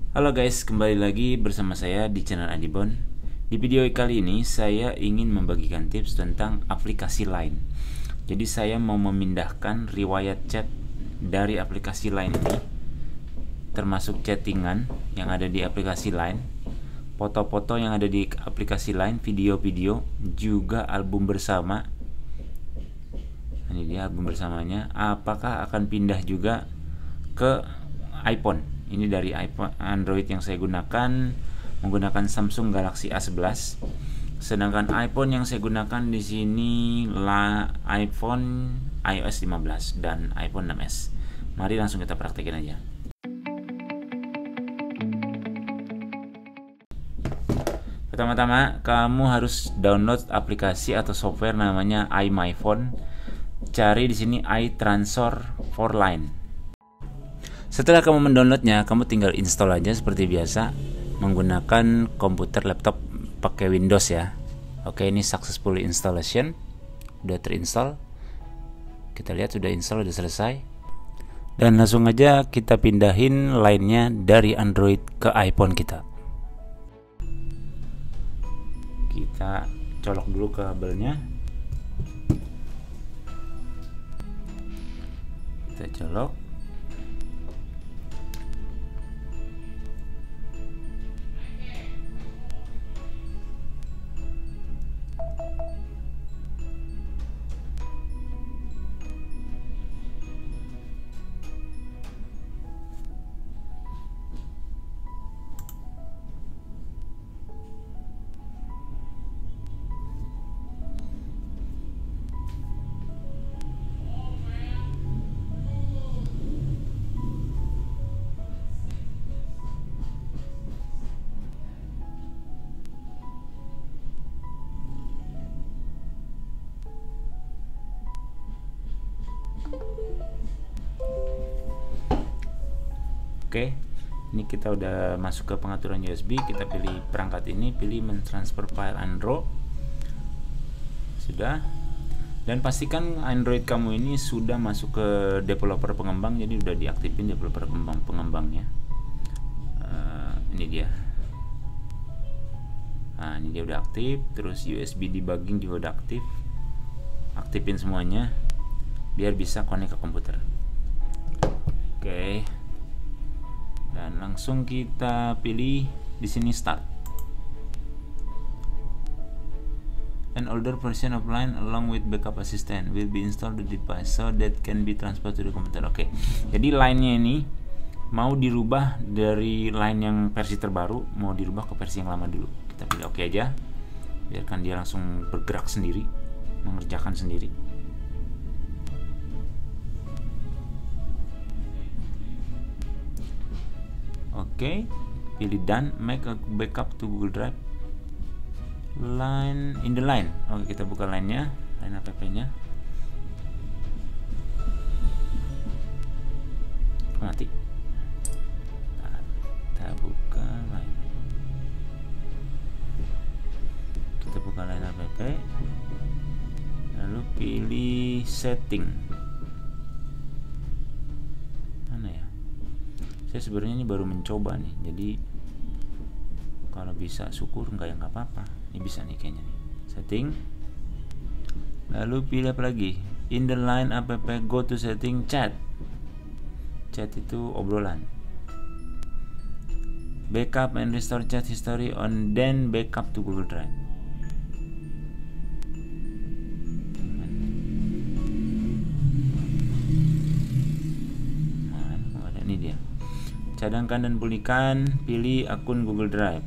Halo guys, kembali lagi bersama saya di channel Adibon. Di video kali ini saya ingin membagikan tips tentang aplikasi Line. Jadi saya mau memindahkan riwayat chat dari aplikasi Line ini, termasuk chattingan yang ada di aplikasi Line, foto-foto yang ada di aplikasi Line, video-video, juga album bersama. Ini dia album bersamanya. Apakah akan pindah juga ke iPhone? Ini dari iPhone Android yang saya gunakan menggunakan Samsung Galaxy A11. Sedangkan iPhone yang saya gunakan di sini iPhone iOS 15 dan iPhone 6s. Mari langsung kita praktekin aja. Pertama-tama kamu harus download aplikasi atau software namanya iMyPhone. Cari di sini iTransfer for Line. Setelah kamu mendownloadnya, kamu tinggal install aja seperti biasa menggunakan komputer laptop pakai Windows ya. Oke, ini successfully installation, udah terinstall. Kita lihat sudah install, udah selesai. Dan langsung aja kita pindahin Line-nya dari Android ke iPhone kita. Kita colok dulu kabelnya. Kita colok. Oke, ini kita udah masuk ke pengaturan USB. Kita pilih perangkat ini, pilih mentransfer file Android. Sudah. Dan pastikan Android kamu ini sudah masuk ke developer pengembang, jadi udah diaktifin developer pengembangnya. Ini dia. Nah, ini dia udah aktif. Terus USB debugging juga udah aktif. Aktifin semuanya biar bisa connect ke komputer. Oke. Dan langsung kita pilih di sini start. An older version of Line along with backup assistant will be installed to the device so that can be transferred to the computer. Oke. Jadi Line-nya ini mau dirubah dari Line yang versi terbaru, mau dirubah ke versi yang lama dulu. Kita pilih oke aja. Biarkan dia langsung bergerak sendiri, mengerjakan sendiri. Oke, pilih done, make a backup to Google Drive. Line in the Line. Oke, kita buka Line-nya, Line app-nya. Mati. Nah, kita buka Line. Kita buka Line app. Lalu pilih setting. Saya sebenarnya ini baru mencoba nih, jadi kalau bisa syukur, enggak ya nggak apa-apa. Ini bisa nih kayaknya nih. Setting, lalu pilih apa lagi? In the Line app, go to setting, chat. Chat itu obrolan. Backup and restore chat history on, then backup to Google Drive. Nah, ini dia. Cadangkan dan pulihkan, pilih akun Google Drive.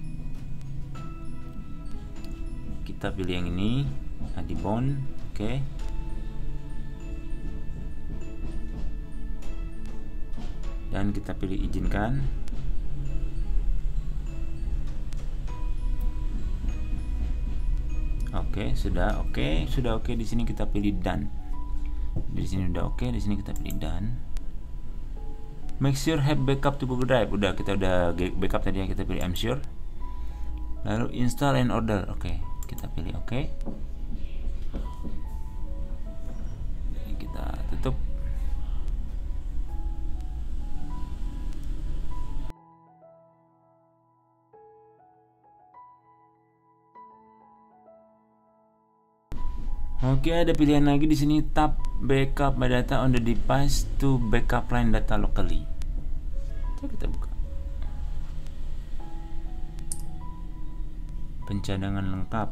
Kita pilih yang ini, Adibon, oke. Dan kita pilih izinkan. Oke, sudah oke. Di sini kita pilih done. Di sini udah oke, di sini kita pilih done. Make sure have backup to Google Drive. Kita udah backup tadi ya, kita pilih I'm sure. Lalu install and order. Oke, kita pilih oke. Kita tutup. Oke, ada pilihan lagi di sini, tap backup my data on the device to backup line data locally. Coba kita buka. Pencadangan lengkap.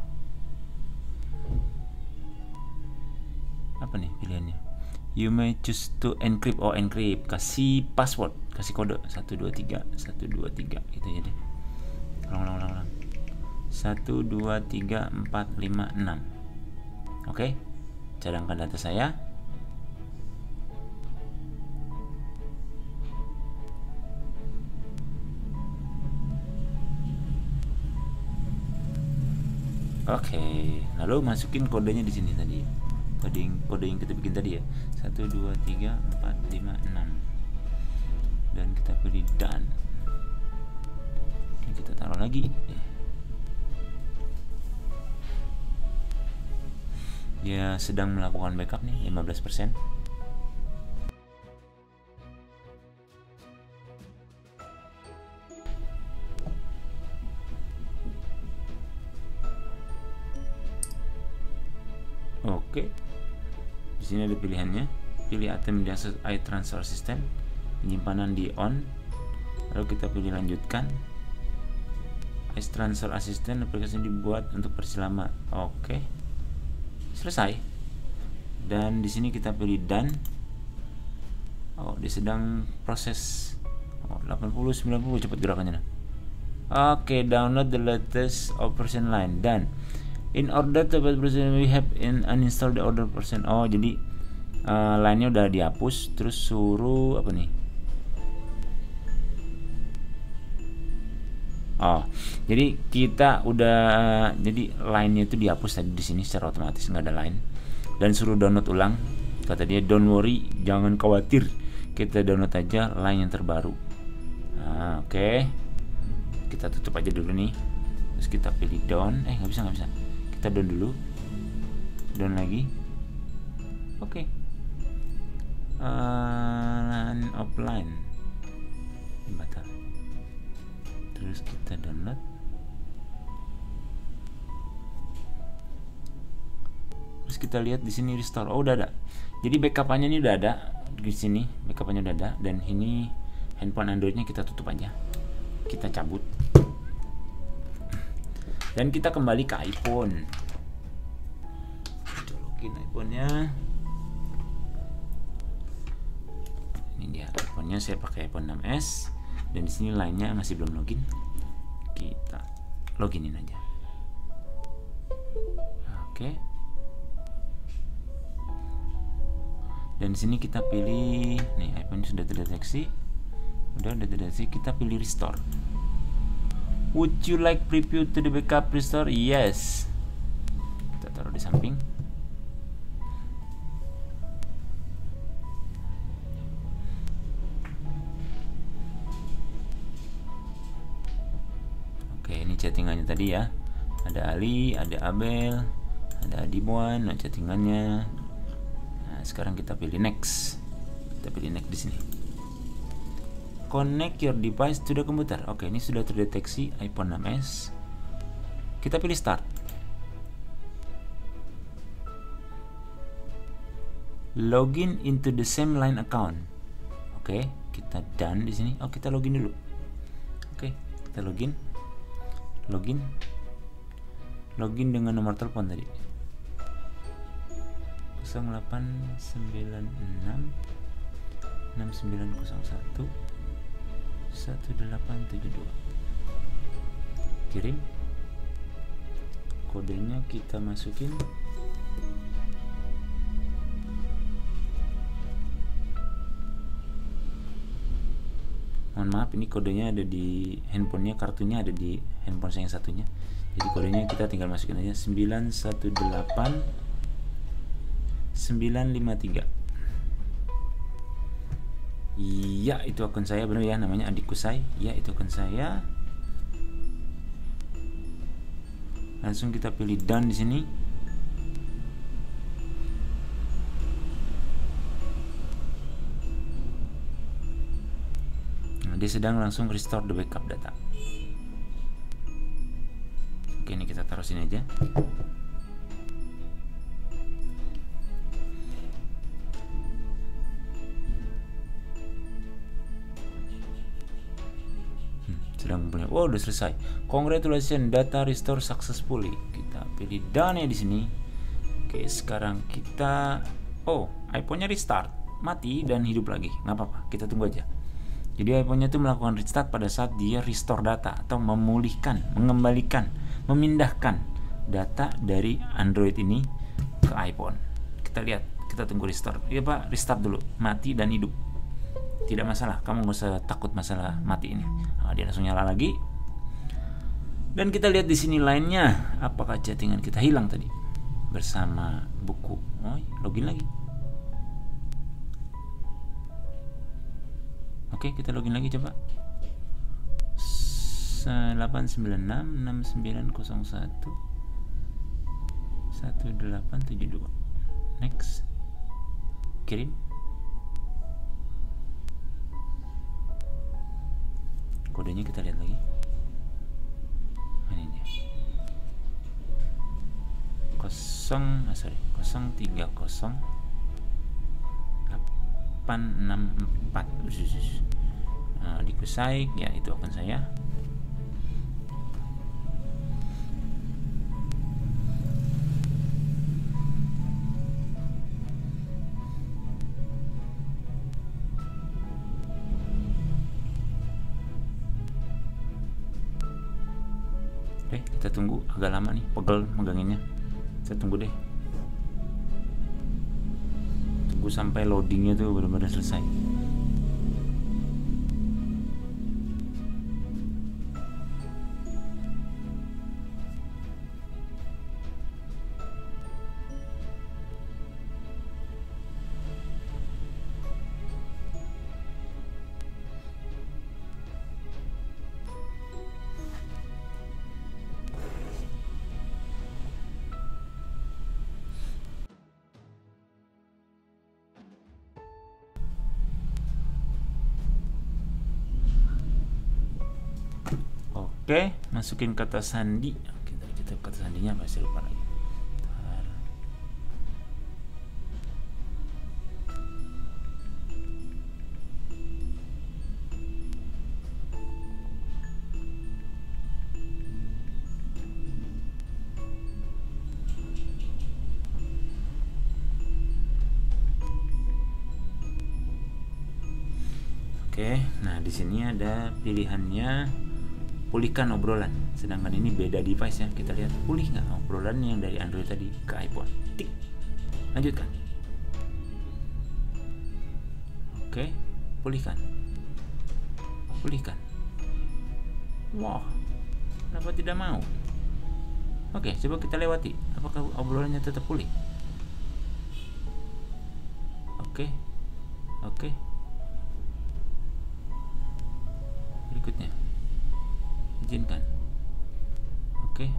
Apa nih pilihannya? You may choose to encrypt. Oh, encrypt. Kasih password, kasih kode 123 123 gitu jadi. Ulang. 123456. Oke, cadangkan data saya. Oke, lalu masukin kodenya di sini tadi. Kode yang kita bikin tadi ya. 123456. Dan kita pilih done. Oke, kita taruh lagi. Dia sedang melakukan backup nih, 15%. Oke. Di sini ada pilihannya. Pilih item di akses iTransfer System, penyimpanan di on. Lalu kita pilih lanjutkan. iTransfer Assistant aplikasi dibuat untuk versi lama. Oke. Selesai. Dan di sini kita pilih done. Oh, dia sedang proses. 80-90 cepat gerakannya. Oke, download the latest operation line. Dan in order to version we have uninstall the older version. Oh, jadi line-nya udah dihapus, terus suruh apa nih? Oh, jadi kita udah jadi line-nya itu dihapus tadi di sini secara otomatis, nggak ada line, dan suruh download ulang. Kata dia, don't worry, jangan khawatir, kita download aja line yang terbaru. Nah, oke. Kita tutup aja dulu nih, terus kita pilih down. Nggak bisa. Kita down dulu, down lagi. Oke. Offline batal. Terus kita download. Terus kita lihat di sini restore. Oh, udah ada. Jadi backup-nya ini udah ada di sini. Backup-nya udah ada, dan ini handphone Android-nya kita tutup aja. Kita cabut. Dan kita kembali ke iPhone. Kita login iPhone-nya. Ini dia iPhone-nya, saya pakai iPhone 6s. Dan di sini lainnya masih belum login. Kita loginin aja. Oke. Dan di sini kita pilih nih, iPhone sudah terdeteksi. Udah terdeteksi, kita pilih restore. Would you like preview to the backup restore? Yes. Kita taruh di samping. Oke, ini chattingannya tadi ya. Ada Ali, ada Abel, ada Adibwan, nah chattingannya. Nah, sekarang kita pilih next. Kita pilih next di sini. Connect your device to the computer. Oke, ini sudah terdeteksi iPhone 6s. Kita pilih start. Login into the same line account. Oke, kita done di sini. Oh, kita login dulu. Oke, kita login. Login dengan nomor telepon tadi. 0896 6901 1872. Kirim. Kodenya kita masukin. Mohon maaf, ini kodenya ada di handphonenya, kartunya ada di handphone saya yang satunya. Jadi kodenya kita tinggal masukin aja 918 953. Iya, itu akun saya, benar ya, namanya Adik Kusai. Ya, itu akun saya. Langsung kita pilih done di sini. Nah, dia sedang langsung restore the backup data. Oke, ini kita taruh sini aja. sedang mempunyai. Oh, udah selesai. Congratulations, data restore successfully. Kita pilih done di sini. Oke, sekarang kita iPhone-nya restart, mati dan hidup lagi. Nggak apa-apa, kita tunggu aja. Jadi iPhone-nya itu melakukan restart pada saat dia restore data atau memulihkan, mengembalikan, memindahkan data dari Android ini ke iPhone. Kita lihat, kita tunggu restart. Ya Pak, restart dulu, mati dan hidup. Tidak masalah, kamu nggak usah takut masalah mati ini. Nah, dia langsung nyala lagi. Dan kita lihat di sini lainnya, apakah chattingan kita hilang tadi bersama buku. Login lagi. Oke, kita login lagi coba. 89669011872. Next. Kirim. Kodenya kita lihat lagi. Ini dia. 030-864. Dikusai, ya itu akan saya. Kita tunggu, agak lama nih, pegel meganginnya. Kita tunggu deh. Tunggu sampai loadingnya tuh benar-benar selesai. Oke, masukin kata sandi. Oke, tadi kita kata sandinya masih lupa lagi. Oke, nah di sini ada pilihannya pulihkan obrolan, sedangkan ini beda device ya. Kita lihat pulih nggak obrolan yang dari Android tadi ke iPhone. Tik, lanjutkan. Oke, pulihkan. Wah, kenapa tidak mau? Oke, coba kita lewati. Apakah obrolannya tetap pulih? Oke. Berikutnya, izinkan. Oke.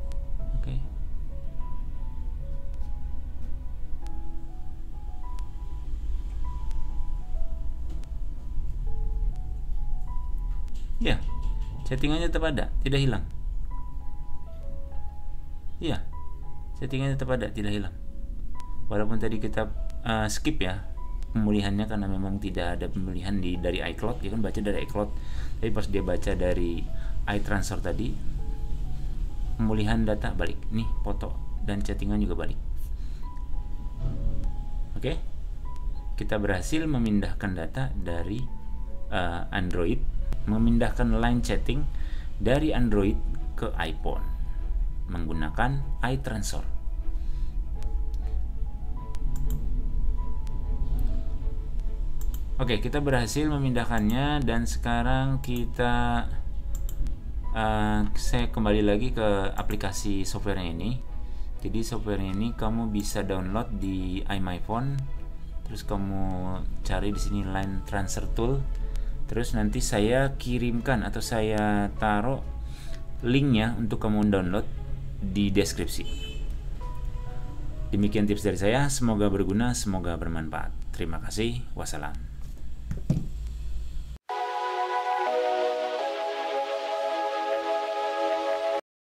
Ya, settingannya tetap ada, tidak hilang. Ya, settingannya tetap ada, tidak hilang. Walaupun tadi kita skip ya pemulihannya karena memang tidak ada pemulihan dari iCloud, dia kan baca dari iCloud. Tapi pas dia baca dari iTransfer tadi, pemulihan data balik. Nih foto dan chattingan juga balik. Oke, kita berhasil memindahkan data dari Android, memindahkan line chatting dari Android ke iPhone menggunakan iTransfer. Oke, kita berhasil memindahkannya dan sekarang saya kembali lagi ke aplikasi softwarenya ini. Jadi softwarenya ini kamu bisa download di iMyPhone, terus kamu cari di sini line transfer tool, terus nanti saya kirimkan atau saya taruh linknya untuk kamu download di deskripsi. Demikian tips dari saya, semoga berguna, semoga bermanfaat. Terima kasih, wassalam.